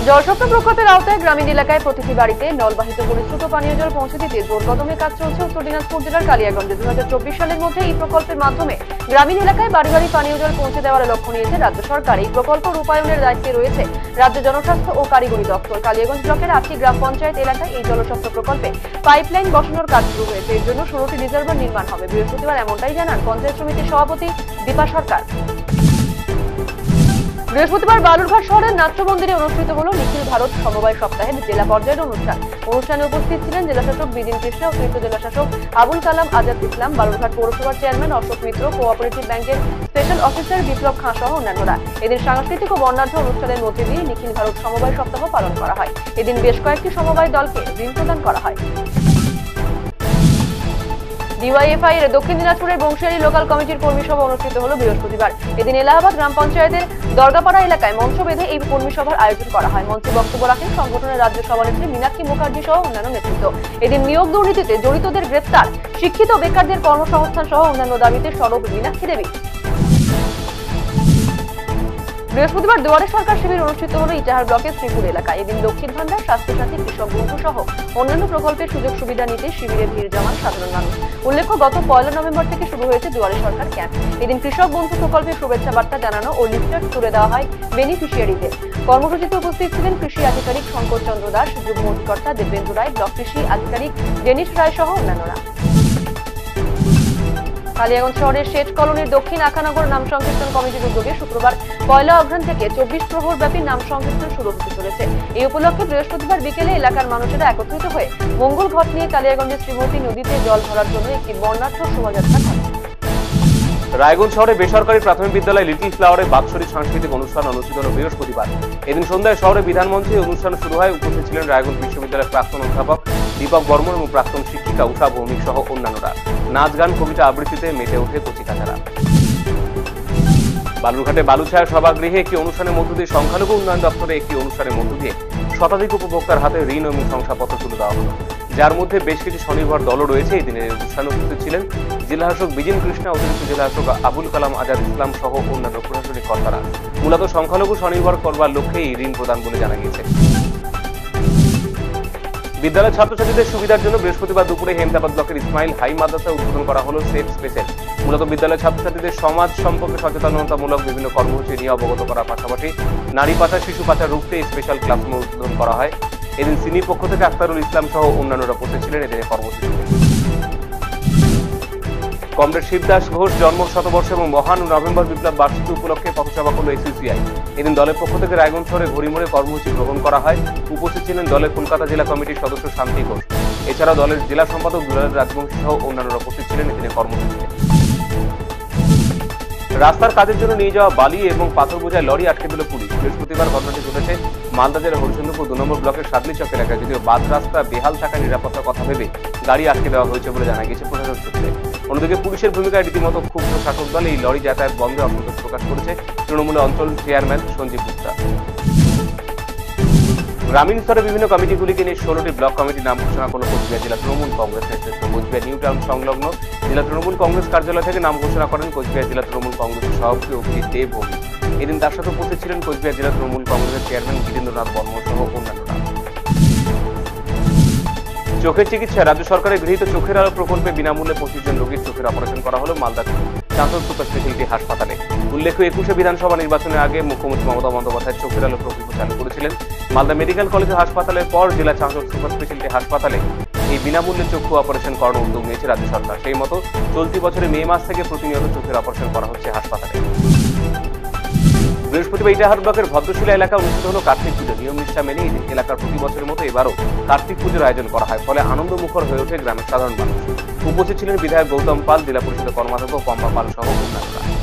জলস্বপ্ন প্রকল্পের আওতায় গ্রামীণ এলাকায় প্রতিটি বাড়িতে নলবাহিত পরিশ্রুত পানীয় জল পৌঁছে দিতে জোর কদমে কাজ চলছে উত্তর দিনাজপুর জেলার কালিয়াগঞ্জে। 2024 সালের মধ্যে এই প্রকল্পের মাধ্যমে গ্রামীণ এলাকায় বাড়ি বাড়ি পানীয় জল পৌঁছে দেওয়ার লক্ষ্য নিয়েছে রাজ্য সরকার। এই প্রকল্প রূপায়ণের দায়িত্বে রয়েছে রাজ্য জনস্বাস্থ্য ও কারিগরি দপ্তর। কালিয়াগঞ্জ ব্লকের 8টি গ্রাম পঞ্চায়েত এলাকায় এই জলস্বপ্ন প্রকল্পে পাইপলাইন বসানোর কাজ শুরু হয়েছে। এর জন্য 16টি রিজার্ভার নির্মাণ হবে। বৃহস্পতিবার এমনটাই জানান পঞ্চায়েত সমিতির সভাপতি দীপা সরকার। বৃহস্পতিবার বালুরঘাট শহরের নাট্য মন্দিরে অনুষ্ঠিত হল নিখিল ভারত সমবায় সপ্তাহের জেলা পর্যায়ের অনুষ্ঠান। অনুষ্ঠানে উপস্থিত ছিলেন জেলাশাসক বিদিন কৃষ্ণ, অতিরিক্ত জেলাশাসক আবুল কালাম আজাদ ইসলাম, বালুরঘাট পৌরসভার চেয়ারম্যান অশোক মিত্র, কোঅপারেটিভ ব্যাংকের স্পেশাল অফিসার বিপ্লব খাঁ সহ অন্যান্যরা। এদিন সাংস্কৃতিক ও বর্ণাঢ্য অনুষ্ঠানের মধ্যে দিয়ে নিখিল ভারত সমবায় সপ্তাহ পালন করা হয়। এদিন বেশ কয়েকটি সমবায় দলকে ঋণ প্রদান করা হয়। ডিওয়াইএফআই এর দক্ষিণ দিনাজপুরের বংশিয়ারি লোকাল কমিটির কর্মী সভা অনুষ্ঠিত হলো বৃহস্পতিবার। এদিন এলাহাবাদ গ্রাম পঞ্চায়েতের দরগাপাড়া এলাকায় মঞ্চ বেঁধে এই কর্মী সভার আয়োজন করা হয়। মঞ্চে বক্তব্য রাখেন সংগঠনের রাজ্য সভানেত্রী মীনাক্ষী মুখার্জি সহ অন্যান্য নেতৃত্ব। এদিন নিয়োগ দুর্নীতিতে জড়িতদের গ্রেফতার, শিক্ষিত বেকারদের কর্মসংস্থান সহ অন্যান্য দাবিতে সরব মীনাক্ষী দেবী। বৃহস্পতিবার দুয়ারে সরকার শিবির অনুষ্ঠিত হল ইটাহার ব্লকের শ্রীপুর এলাকায়। এদিন লক্ষ্মীর ভান্ডার, স্বাস্থ্যসাথী, কৃষক বন্ধু সহ অন্যান্য প্রকল্পের সুযোগ সুবিধা নিতে শিবিরে ভিড় জমান সাধারণ মানুষ। উল্লেখ্য, গত 1 নভেম্বর থেকে শুরু হয়েছে দুয়ারে সরকার ক্যাম্প। এদিন কৃষক বন্ধু প্রকল্পের শুভেচ্ছা বার্তা জানানো ও লিফলেট তুলে দেওয়া হয় বেনিফিশিয়ারিদের। কর্মসূচিতে উপস্থিত ছিলেন কৃষি আধিকারিক শঙ্কর চন্দ্র দাস, যুগ্ম অধিকর্তা দেবেন্দ্র রায়, ব্লক কৃষি আধিকারিক ডেনিশ রায় সহ অন্যান্যরা। কালিয়াগঞ্জ শহরের শেঠ কলোনির দক্ষিণ আখানগর নাম সংকীর্তন কমিটির উদ্যোগে শুক্রবার 1 অঘ্রাণ থেকে 24 প্রহর ব্যাপী নাম সংকীর্তন শুরু হতে চলেছে। এই উপলক্ষে বৃহস্পতিবার বিকেলে এলাকার মানুষেরা একত্রিত হয়ে মঙ্গল ঘট নিয়ে কালিয়াগঞ্জের শ্রীমতী নদীতে জল ভরার জন্য একটি বর্ণাঢ্য শোভাযাত্রা করে। রায়গঞ্জ শহরে বেসরকারি প্রাথমিক বিদ্যালয় লিটল ফ্লাওয়ারে বাৎসরিক সাংস্কৃতিক অনুষ্ঠান অনুষ্ঠিত হল বৃহস্পতিবার। এদিন সন্ধ্যায় শহরে বিধান মঞ্চে অনুষ্ঠান শুরু হয়। উপস্থিত ছিলেন রায়গঞ্জ বিশ্ববিদ্যালয়ের প্রাক্তন অধ্যাপক দীপক বর্মন এবং প্রাক্তন শিক্ষিকা উষা ভৌমিক সহ অন্যান্যরা। নাচ গান, কবিতা আবৃত্তিতে মেতে ওঠে কচিকাচারা। বালুরঘাটে বালুছায়া সভাগৃহে একটি অনুষ্ঠানের মধ্য দিয়ে সংখ্যালঘু উন্নয়ন দপ্তরে একটি অনুষ্ঠানের মধ্য দিয়ে শতাধিক উপভোক্তার হাতে ঋণ এবং শংসাপত্র তুলে দেওয়া হল, যার মধ্যে বেশ কিছু স্বনির্ভর দলও রয়েছে। এই দিনের অনুষ্ঠানে উপস্থিত ছিলেন জেলাশাসক বিজিন কৃষ্ণ, অতিরিক্ত জেলাশাসক আবুল কালাম আজাদ ইসলাম সহ অন্যান্য প্রশাসনিক কর্তারা। মূলত সংখ্যালঘু স্বনির্ভর করবার লক্ষ্যে এই ঋণ প্রদান বলে জানা গিয়েছে। বিদ্যালয়ের ছাত্রছাত্রীদের সুবিধার জন্য বৃহস্পতিবার দুপুরে হেমতাবাদ ব্লকের ইসমাইল হাই মাদ্রাসা উদ্বোধন করা হলো সেফ স্পেসের। মূলত বিদ্যালয়ের ছাত্রছাত্রীদের সমাজ সম্পর্কে সচেতনতামূলক বিভিন্ন কর্মসূচি নিয়ে অবগত করার পাশাপাশি নারী পাচার, শিশু পাচার রুখতে স্পেশাল ক্লাসরুম উদ্বোধন করা হয়। এদিন সিনির পক্ষ থেকে আখতারুল ইসলাম সহ অন্যান্যরা উপস্থিত ছিলেন এদিনের কর্মসূচিতে। কমরেড শিবদাস ঘোষ জন্ম শতবর্ষ এবং মহান নভেম্বর বিপ্লব বার্ষিকী উপলক্ষে পথসভা করল এসইউসিআই। এদিন দলের পক্ষ থেকে রায়গঞ্জ শহরে ঘড়িমোড়ে কর্মসূচি গ্রহণ করা হয়। উপস্থিত ছিলেন দলের কলকাতা জেলা কমিটির সদস্য শান্তি ঘোষ। এছাড়াও দলের জেলা সম্পাদক দুলাল রাজবংশী সহ অন্যান্যরা উপস্থিত ছিলেন এদিনের কর্মসূচিতে। রাস্তার কাজের জন্য নিয়ে যাওয়া বালি এবং পাথর বোঝায় লরি আটকে দিল পুলিশ। বৃহস্পতিবার ঘটনাটি ঘটেছে মালদা জেলার হরিচন্দ্রপুর 2 নম্বর ব্লকের সাদলি চক এলাকায়। যদিও বাদ রাস্তা বেহাল থাকা নিরাপত্তার কথা ভেবে গাড়ি আটকে দেওয়া হয়েছে বলে জানা গিয়েছে প্রশাসন সূত্রে। অন্যদিকে পুলিশের ভূমিকায় রীতিমতো ক্ষুব্ধ শাসক দল এই লরি যাতায়াত বন্ধে অসন্তোষ প্রকাশ করেছে তৃণমূল অঞ্চল চেয়ারম্যান সঞ্জীব গুপ্তা। গ্রামীণ স্তরে বিভিন্ন কমিটিগুলিকে নিয়ে 16টি ব্লক কমিটির নাম ঘোষণা করল কোচবিহার জেলা তৃণমূল কংগ্রেস নেতৃত্ব। কোচবিহার নিউ টাউন সংলগ্ন জেলা তৃণমূল কংগ্রেস কার্যালয় থেকে নাম ঘোষণা করেন কোচবিহার জেলা তৃণমূল কংগ্রেসের সভাপতি অভিজিৎ দেব ভৌমিক। এদিন তার সাথে উপস্থিত ছিলেন কোচবিহার জেলা তৃণমূল কংগ্রেসের চেয়ারম্যান গিতেন্দ্রনাথ বর্মন সহ অন্যান্যরা। চোখের চিকিৎসা রাজ্য সরকারের গৃহীত চোখের আলো প্রকল্পে বিনামূল্যে 25 জন রোগীর চোখের অপারেশন করা হলো মালদা চাঁচল সুপার স্পেশালিটি হাসপাতালে। উল্লেখ্য 21শে বিধানসভা নির্বাচনের আগে মুখ্যমন্ত্রী মমতা বন্দ্যোপাধ্যায় চোখের আলো প্রকল্প চালু করেছিলেন। মালদা মেডিকেল কলেজ ও হাসপাতালের পর জেলা চাঁচল সুপার স্পেশালিটি হাসপাতালে এই বিনামূল্যে চক্ষু অপারেশন করানোর উদ্যোগ নিয়েছে রাজ্য সরকার। সেই মতো চলতি বছরের মে মাস থেকে প্রতিনিয়ত চোখের অপারেশন করা হচ্ছে হাসপাতালে। বৃহস্পতিবার ইটাহার ব্লকের ভদ্রশিলা এলাকায় অনুষ্ঠিত হলো কার্তিক পুজো। নিয়ম নিষ্ঠা মেনে এই এলাকার প্রতি বছরের মতো এবারও কার্তিক পুজোর আয়োজন করা হয়। ফলে আনন্দমুখর হয়ে ওঠে গ্রামের সাধারণ মানুষ। উপস্থিত ছিলেন বিধায়ক গৌতম পাল, জেলা পরিষদের কর্মাধ্যক্ষ পম্পা পাল সহ অন্যান্যরা।